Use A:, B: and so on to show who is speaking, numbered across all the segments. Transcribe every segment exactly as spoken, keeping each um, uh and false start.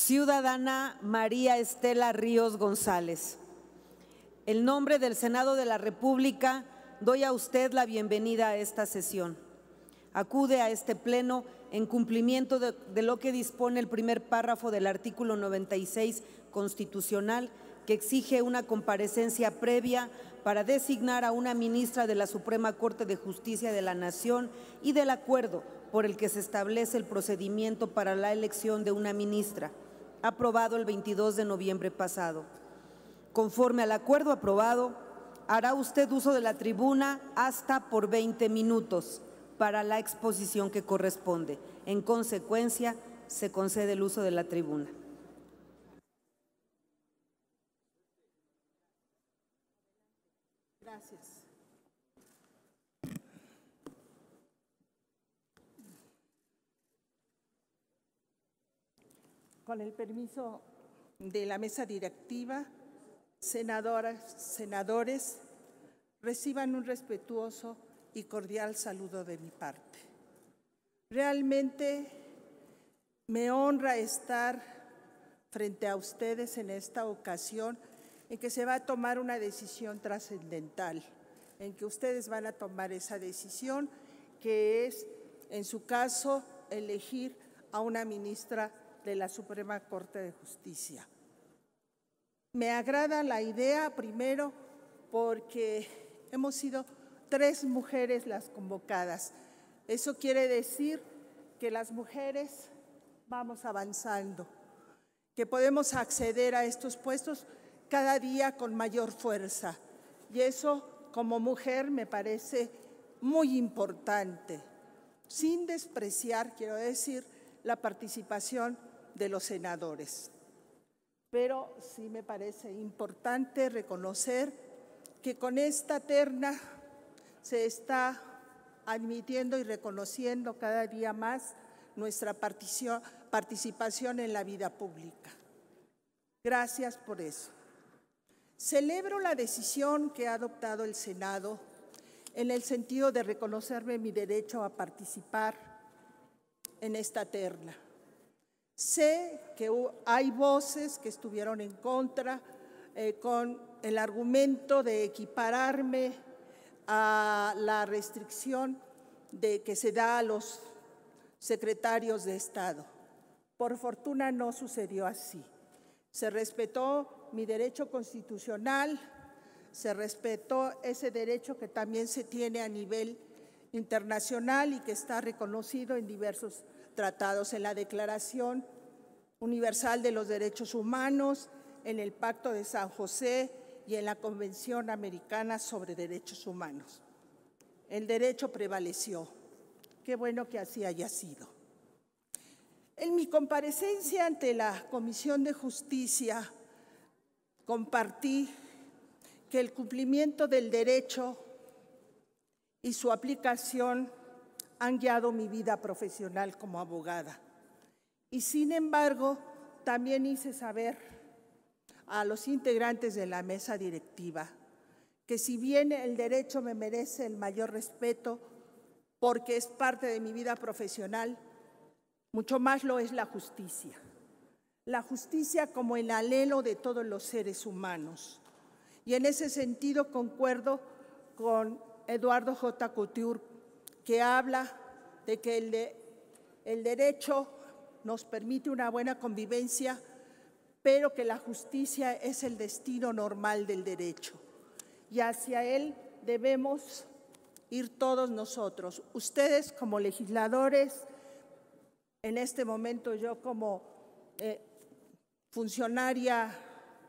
A: Ciudadana María Estela Ríos González. En nombre del Senado de la República, doy a usted la bienvenida a esta sesión. Acude a este pleno en cumplimiento de, de lo que dispone el primer párrafo del artículo noventa y seis constitucional, que exige una comparecencia previa para designar a una ministra de la Suprema Corte de Justicia de la Nación y del acuerdo por el que se establece el procedimiento para la elección de una ministra, aprobado el veintidós de noviembre pasado. Conforme al acuerdo aprobado, hará usted uso de la tribuna hasta por veinte minutos para la exposición que corresponde. En consecuencia, se concede el uso de la tribuna.
B: Gracias. Con el permiso de la mesa directiva, senadoras, senadores, reciban un respetuoso y cordial saludo de mi parte. Realmente me honra estar frente a ustedes en esta ocasión en que se va a tomar una decisión trascendental, en que ustedes van a tomar esa decisión, que es, en su caso, elegir a una ministra de la Suprema Corte de Justicia. Me agrada la idea, primero, porque hemos sido tres mujeres las convocadas. Eso quiere decir que las mujeres vamos avanzando, que podemos acceder a estos puestos cada día con mayor fuerza. Y eso, como mujer, me parece muy importante, sin despreciar, quiero decir, la participación de los senadores. Pero sí me parece importante reconocer que con esta terna se está admitiendo y reconociendo cada día más nuestra participación en la vida pública. Gracias por eso. Celebro la decisión que ha adoptado el Senado en el sentido de reconocerme mi derecho a participar en esta terna. Sé que hay voces que estuvieron en contra eh, con el argumento de equipararme a la restricción de que se da a los secretarios de Estado. Por fortuna no sucedió así. Se respetó mi derecho constitucional, se respetó ese derecho que también se tiene a nivel internacional y que está reconocido en diversos tratados, en la Declaración Universal de los Derechos Humanos, en el Pacto de San José y en la Convención Americana sobre Derechos Humanos. El derecho prevaleció. Qué bueno que así haya sido. En mi comparecencia ante la Comisión de Justicia, compartí que el cumplimiento del derecho y su aplicación han guiado mi vida profesional como abogada. Y sin embargo, también hice saber a los integrantes de la mesa directiva que si bien el derecho me merece el mayor respeto porque es parte de mi vida profesional, mucho más lo es la justicia. La justicia como el anhelo de todos los seres humanos. Y en ese sentido concuerdo con Eduardo J. Couture, que habla de que el, de, el derecho nos permite una buena convivencia, pero que la justicia es el destino normal del derecho. Y hacia él debemos ir todos nosotros, ustedes como legisladores, en este momento yo como eh, funcionaria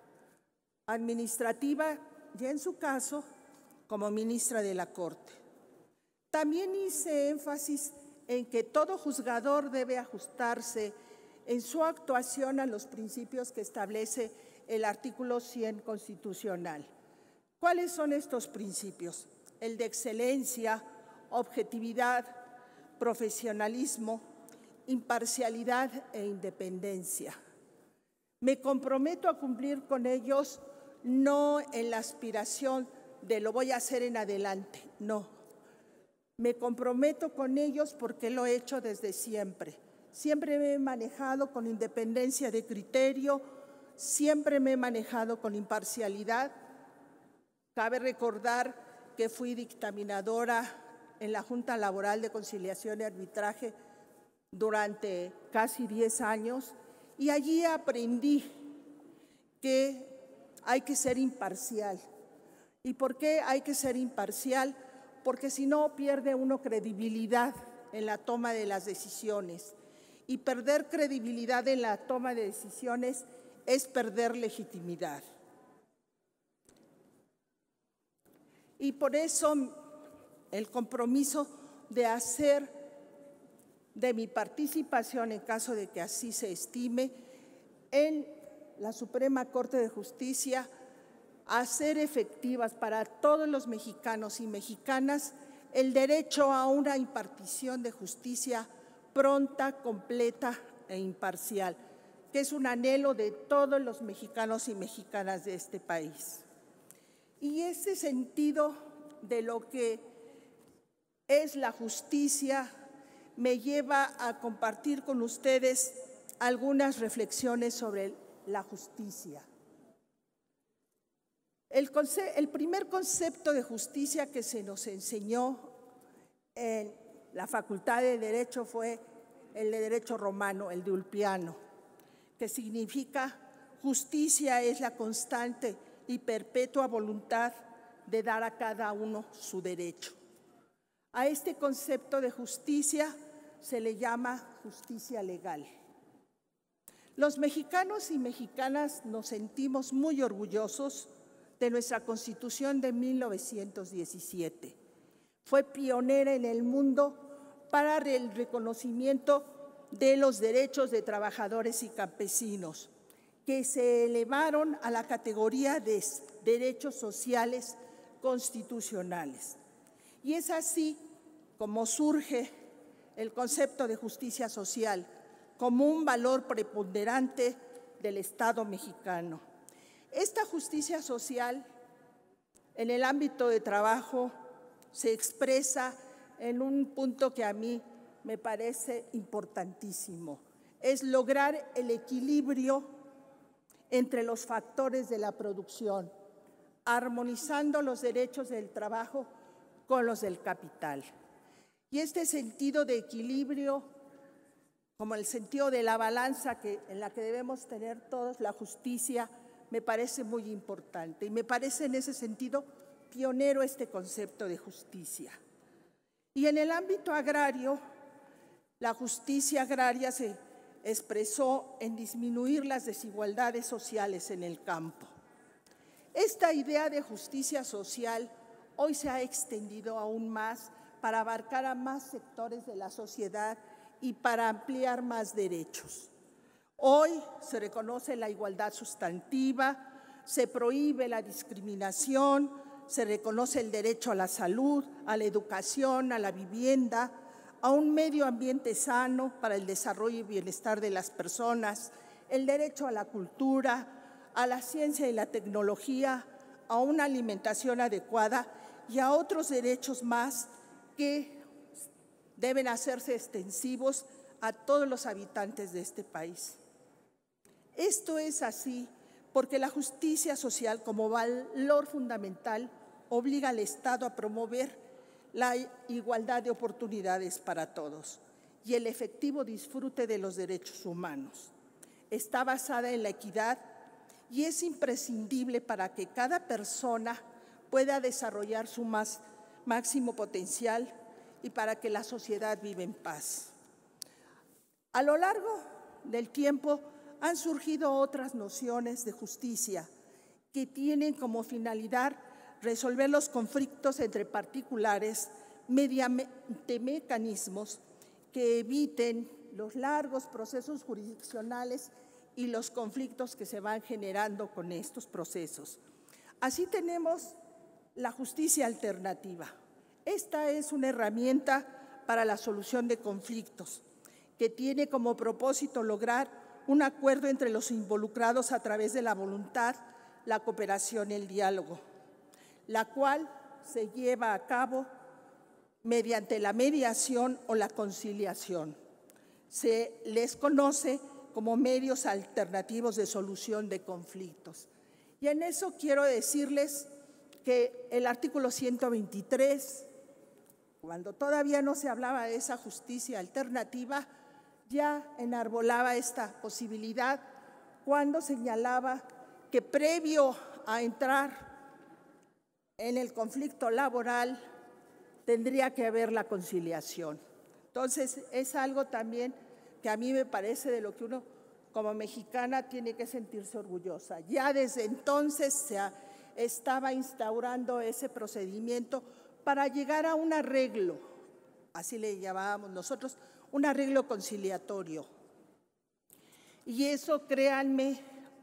B: administrativa y en su caso como ministra de la Corte. También hice énfasis en que todo juzgador debe ajustarse en su actuación a los principios que establece el artículo cien constitucional. ¿Cuáles son estos principios? El de excelencia, objetividad, profesionalismo, imparcialidad e independencia. Me comprometo a cumplir con ellos no en la aspiración de lo voy a hacer en adelante, no. Me comprometo con ellos porque lo he hecho desde siempre, Siempre me he manejado con independencia de criterio, siempre me he manejado con imparcialidad. Cabe recordar que fui dictaminadora en la Junta Laboral de Conciliación y Arbitraje durante casi diez años y allí aprendí que hay que ser imparcial. ¿Y por qué hay que ser imparcial? Porque si no pierde uno credibilidad en la toma de las decisiones. Y perder credibilidad en la toma de decisiones es perder legitimidad. Y por eso el compromiso de hacer de mi participación, en caso de que así se estime, en la Suprema Corte de Justicia, hacer efectivas para todos los mexicanos y mexicanas el derecho a una impartición de justicia pronta, completa e imparcial, que es un anhelo de todos los mexicanos y mexicanas de este país. Y ese sentido de lo que es la justicia me lleva a compartir con ustedes algunas reflexiones sobre la justicia. El, el primer concepto de justicia que se nos enseñó en la Facultad de Derecho fue el de Derecho Romano, el de Ulpiano, que significa justicia es la constante y perpetua voluntad de dar a cada uno su derecho. A este concepto de justicia se le llama justicia legal. Los mexicanos y mexicanas nos sentimos muy orgullosos de nuestra Constitución de mil novecientos diecisiete. Fue pionera en el mundo para el reconocimiento de los derechos de trabajadores y campesinos, que se elevaron a la categoría de derechos sociales constitucionales. Y es así como surge el concepto de justicia social como un valor preponderante del Estado mexicano. Esta justicia social en el ámbito de trabajo se expresa en un punto que a mí me parece importantísimo. Es lograr el equilibrio entre los factores de la producción, armonizando los derechos del trabajo con los del capital. Y este sentido de equilibrio, como el sentido de la balanza que, en la que debemos tener todos la justicia, me parece muy importante. Y me parece en ese sentido pionero este concepto de justicia. Y en el ámbito agrario, la justicia agraria se expresó en disminuir las desigualdades sociales en el campo. Esta idea de justicia social hoy se ha extendido aún más para abarcar a más sectores de la sociedad y para ampliar más derechos. Hoy se reconoce la igualdad sustantiva, se prohíbe la discriminación, se reconoce el derecho a la salud, a la educación, a la vivienda, a un medio ambiente sano para el desarrollo y bienestar de las personas, el derecho a la cultura, a la ciencia y la tecnología, a una alimentación adecuada y a otros derechos más que deben hacerse extensivos a todos los habitantes de este país. Esto es así porque la justicia social como valor fundamental obliga al Estado a promover la igualdad de oportunidades para todos y el efectivo disfrute de los derechos humanos. Está basada en la equidad y es imprescindible para que cada persona pueda desarrollar su más, máximo potencial y para que la sociedad viva en paz. A lo largo del tiempo han surgido otras nociones de justicia que tienen como finalidad resolver los conflictos entre particulares mediante mecanismos que eviten los largos procesos jurisdiccionales y los conflictos que se van generando con estos procesos. Así tenemos la justicia alternativa. Esta es una herramienta para la solución de conflictos que tiene como propósito lograr un acuerdo entre los involucrados a través de la voluntad, la cooperación y el diálogo, la cual se lleva a cabo mediante la mediación o la conciliación. Se les conoce como medios alternativos de solución de conflictos. Y en eso quiero decirles que el artículo ciento veintitrés, cuando todavía no se hablaba de esa justicia alternativa, ya enarbolaba esta posibilidad cuando señalaba que previo a entrar en el conflicto laboral tendría que haber la conciliación. Entonces, es algo también que a mí me parece de lo que uno como mexicana tiene que sentirse orgullosa. Ya desde entonces se estaba instaurando ese procedimiento para llegar a un arreglo, así le llamábamos nosotros, un arreglo conciliatorio. Y eso, créanme,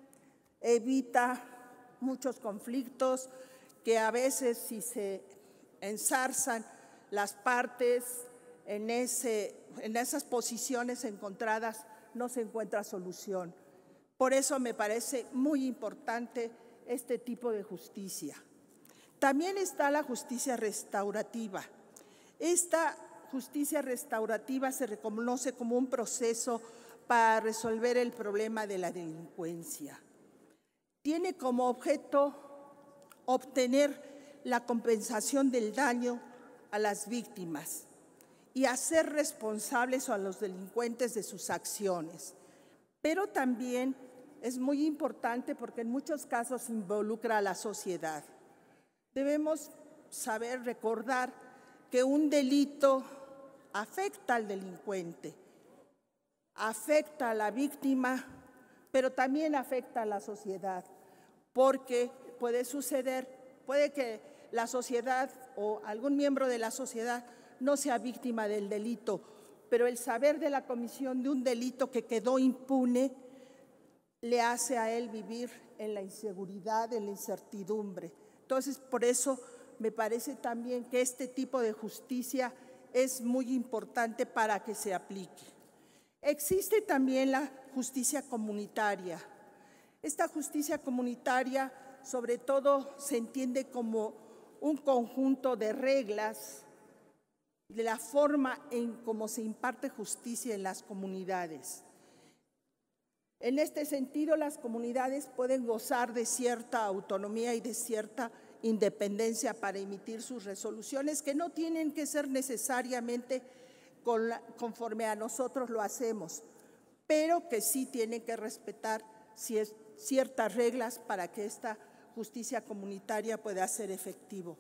B: evita muchos conflictos que a veces, si se ensarzan las partes en, ese, en esas posiciones encontradas, no se encuentra solución. Por eso me parece muy importante este tipo de justicia. También está la justicia restaurativa. Esta justicia restaurativa se reconoce como un proceso para resolver el problema de la delincuencia. Tiene como objeto obtener la compensación del daño a las víctimas y hacer responsables a los delincuentes de sus acciones. Pero también es muy importante porque en muchos casos involucra a la sociedad. Debemos saber recordar que un delito afecta al delincuente, afecta a la víctima, pero también afecta a la sociedad, porque puede suceder, puede que la sociedad o algún miembro de la sociedad no sea víctima del delito, pero el saber de la comisión de un delito que quedó impune le hace a él vivir en la inseguridad, en la incertidumbre. Entonces, por eso me parece también que este tipo de justicia es muy importante para que se aplique. Existe también la justicia comunitaria. Esta justicia comunitaria, sobre todo, se entiende como un conjunto de reglas de la forma en cómo se imparte justicia en las comunidades. En este sentido, las comunidades pueden gozar de cierta autonomía y de cierta independencia para emitir sus resoluciones, que no tienen que ser necesariamente con la, conforme a nosotros lo hacemos, pero que sí tienen que respetar ciertas reglas para que esta justicia comunitaria pueda ser efectivo.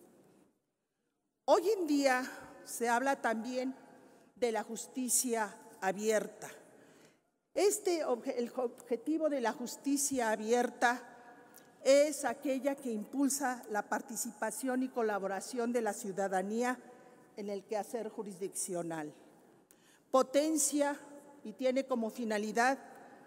B: Hoy en día se habla también de la justicia abierta. Este, el objetivo de la justicia abierta es aquella que impulsa la participación y colaboración de la ciudadanía en el quehacer jurisdiccional. Potencia y tiene como finalidad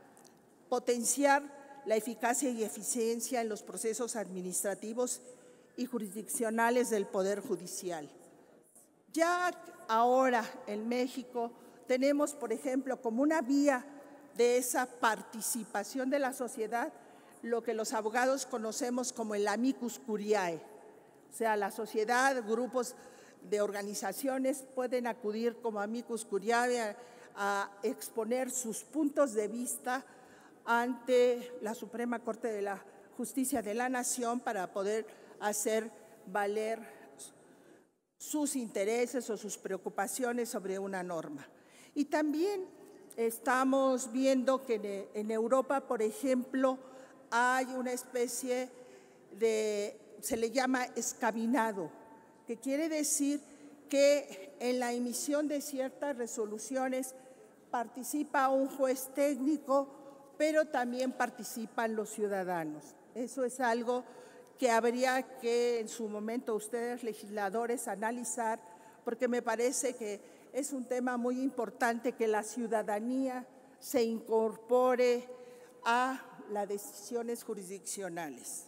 B: potenciar la eficacia y eficiencia en los procesos administrativos y jurisdiccionales del Poder Judicial. Ya ahora en México tenemos, por ejemplo, como una vía de esa participación de la sociedad, lo que los abogados conocemos como el amicus curiae. O sea, la sociedad, grupos de organizaciones pueden acudir como amicus curiae a, a exponer sus puntos de vista ante la Suprema Corte de la Justicia de la Nación para poder hacer valer sus intereses o sus preocupaciones sobre una norma. Y también estamos viendo que en Europa, por ejemplo, hay una especie de, se le llama escabinado, que quiere decir que en la emisión de ciertas resoluciones participa un juez técnico, pero también participan los ciudadanos. Eso es algo que habría que en su momento ustedes legisladores analizar, porque me parece que es un tema muy importante que la ciudadanía se incorpore a las decisiones jurisdiccionales.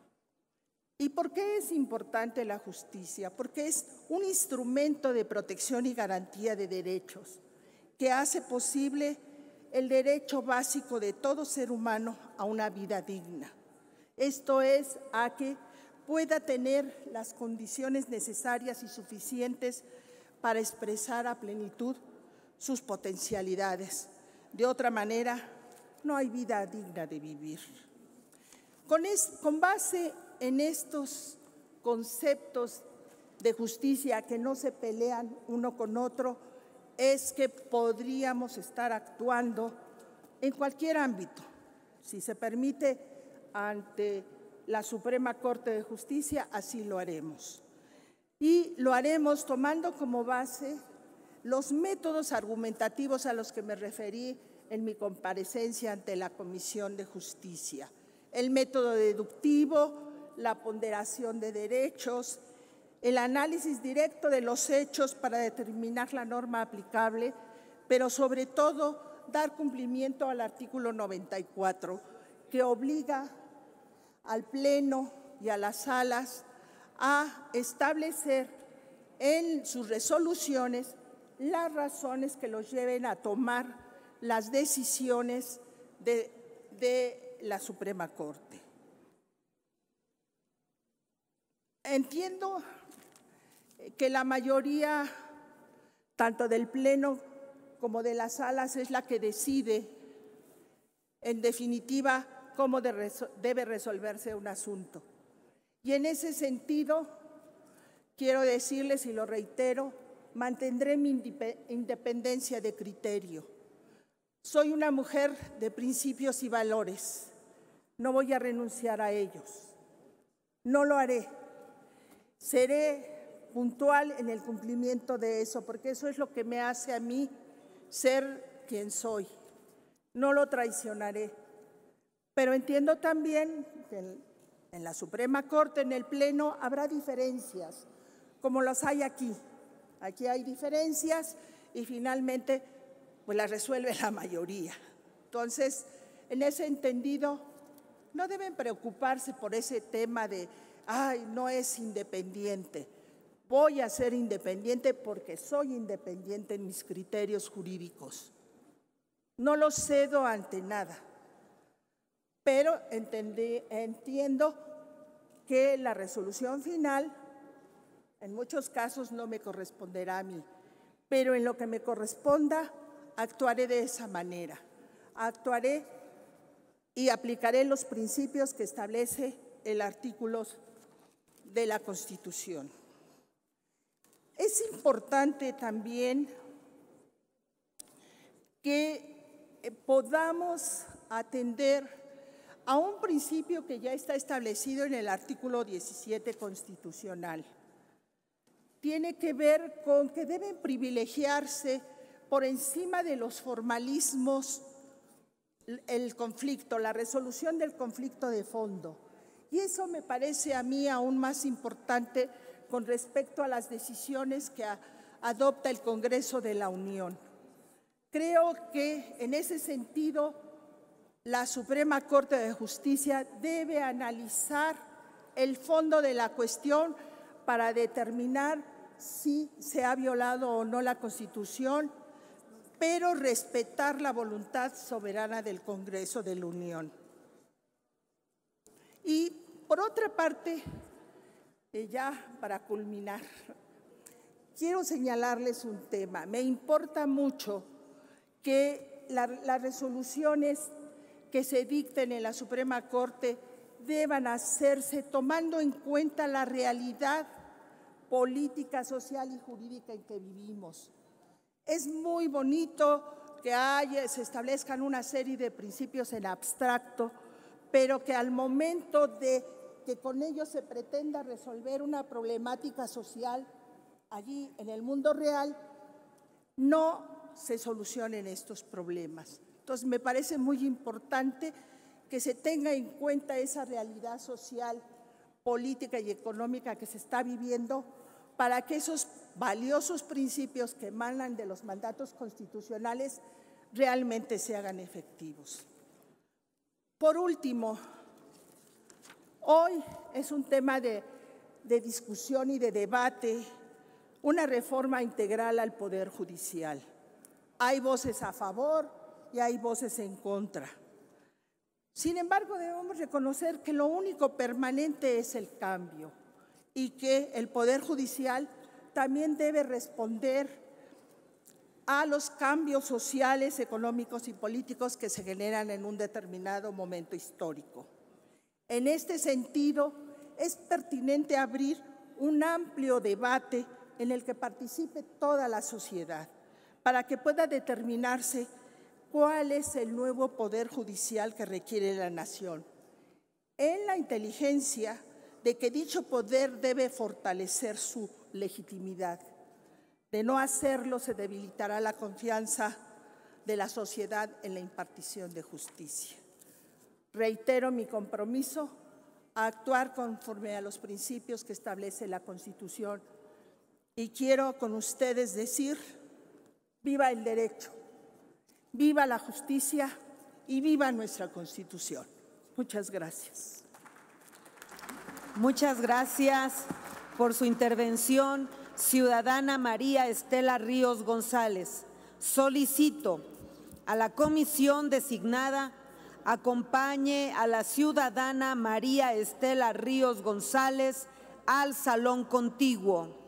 B: ¿Y por qué es importante la justicia? Porque es un instrumento de protección y garantía de derechos que hace posible el derecho básico de todo ser humano a una vida digna. Esto es, a que pueda tener las condiciones necesarias y suficientes para expresar a plenitud sus potencialidades. De otra manera, no hay vida digna de vivir. Con, es, con base en estos conceptos de justicia que no se pelean uno con otro, es que podríamos estar actuando en cualquier ámbito. Si se permite ante la Suprema Corte de Justicia, así lo haremos. Y lo haremos tomando como base los métodos argumentativos a los que me referí en mi comparecencia ante la Comisión de Justicia. El método deductivo, la ponderación de derechos, el análisis directo de los hechos para determinar la norma aplicable, pero sobre todo dar cumplimiento al artículo noventa y cuatro, que obliga al Pleno y a las salas a establecer en sus resoluciones las razones que los lleven a tomar las decisiones de, de la Suprema Corte. Entiendo que la mayoría, tanto del Pleno como de las salas, es la que decide, en definitiva, cómo debe resolverse un asunto. Y en ese sentido, quiero decirles, y lo reitero, mantendré mi independencia de criterio. Soy una mujer de principios y valores. No voy a renunciar a ellos. No lo haré. Seré puntual en el cumplimiento de eso, porque eso es lo que me hace a mí ser quien soy. No lo traicionaré. Pero entiendo también que en la Suprema Corte, en el Pleno, habrá diferencias, como las hay aquí. Aquí hay diferencias y finalmente pues las resuelve la mayoría. Entonces, en ese entendido, no deben preocuparse por ese tema de, ay, no es independiente. Voy a ser independiente porque soy independiente en mis criterios jurídicos. No los cedo ante nada, pero entendí, entiendo que la resolución final en muchos casos no me corresponderá a mí, pero en lo que me corresponda actuaré de esa manera. Actuaré y aplicaré los principios que establece el artículo de la Constitución. Es importante también que podamos atender a un principio que ya está establecido en el artículo diecisiete constitucional. Tiene que ver con que deben privilegiarse por encima de los formalismos el conflicto, la resolución del conflicto de fondo. Y eso me parece a mí aún más importante con respecto a las decisiones que a, adopta el Congreso de la Unión. Creo que en ese sentido la Suprema Corte de Justicia debe analizar el fondo de la cuestión para determinar si se ha violado o no la Constitución, pero respetar la voluntad soberana del Congreso de la Unión. Y por otra parte, ya para culminar, quiero señalarles un tema. Me importa mucho que la, las resoluciones que se dicten en la Suprema Corte deban hacerse tomando en cuenta la realidad política, social y jurídica en que vivimos. Es muy bonito que haya, se establezcan una serie de principios en abstracto, pero que al momento de que con ellos se pretenda resolver una problemática social allí en el mundo real, no se solucionen estos problemas. Entonces, me parece muy importante que se tenga en cuenta esa realidad social, política y económica que se está viviendo para que esos valiosos principios que emanan de los mandatos constitucionales realmente se hagan efectivos. Por último, hoy es un tema de, de discusión y de debate, una reforma integral al Poder Judicial. Hay voces a favor y hay voces en contra. Sin embargo, debemos reconocer que lo único permanente es el cambio y que el Poder Judicial también debe responder a los cambios sociales, económicos y políticos que se generan en un determinado momento histórico. En este sentido, es pertinente abrir un amplio debate en el que participe toda la sociedad, para que pueda determinarse cuál es el nuevo poder judicial que requiere la nación, en la inteligencia de que dicho poder debe fortalecer su legitimidad. De no hacerlo, se debilitará la confianza de la sociedad en la impartición de justicia. Reitero mi compromiso a actuar conforme a los principios que establece la Constitución y quiero con ustedes decir: viva el derecho, viva la justicia y viva nuestra Constitución. Muchas gracias.
A: Muchas gracias por su intervención, ciudadana María Estela Ríos González. Solicito a la comisión designada acompañe a la ciudadana María Estela Ríos González al salón contiguo.